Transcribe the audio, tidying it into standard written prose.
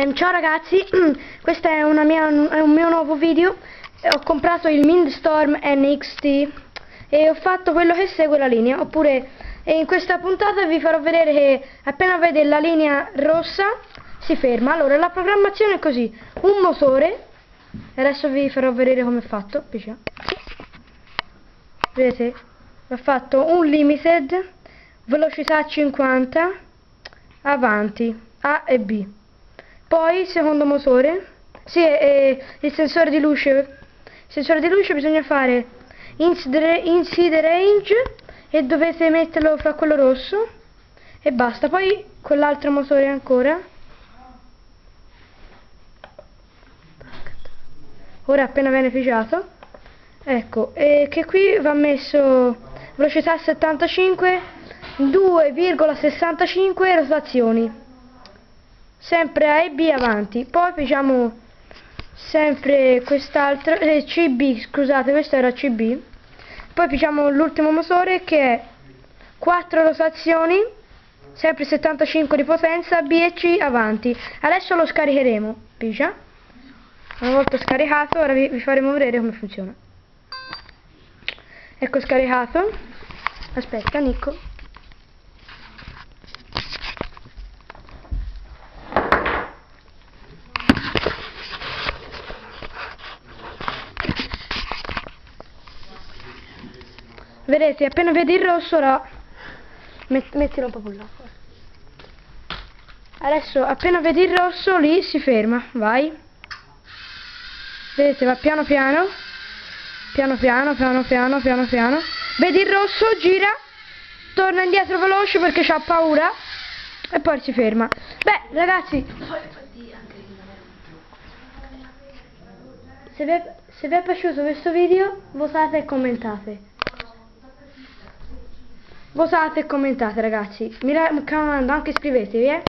Ciao ragazzi, questo è un mio nuovo video. Ho comprato il Mindstorm NXT e ho fatto quello che segue la linea, in questa puntata vi farò vedere che appena vede la linea rossa si ferma. Allora, la programmazione è così: un motore, e adesso vi farò vedere come è fatto. Vedete? Va fatto un limited, velocità 50, avanti, A e B. Poi il secondo motore, il sensore di luce. Il sensore di luce bisogna fare inside range e dovete metterlo fra quello rosso e basta. Poi quell'altro motore ancora. Ora appena viene pigiato, ecco, e che qui va messo velocità 75, 2,65 rotazioni. Sempre A e B avanti. Poi pigiamo sempre quest'altro, CB, scusate, questo era CB. Poi pigiamo l'ultimo motore che è 4 rotazioni, sempre 75 di potenza, B e C avanti. Adesso lo scaricheremo, pigia. Una volta scaricato, ora vi faremo vedere come funziona. Ecco scaricato. Aspetta, Nico. Vedete, appena vedi il rosso, ora mettilo un po' là. Adesso appena vedi il rosso lì si ferma, vai. Vedete, va piano piano. Piano piano. Vedi il rosso, gira, torna indietro veloce perché c'ha paura e poi si ferma. Beh, ragazzi, se vi è piaciuto questo video, votate e commentate. Votate e commentate, ragazzi. Mi raccomando, anche iscrivetevi,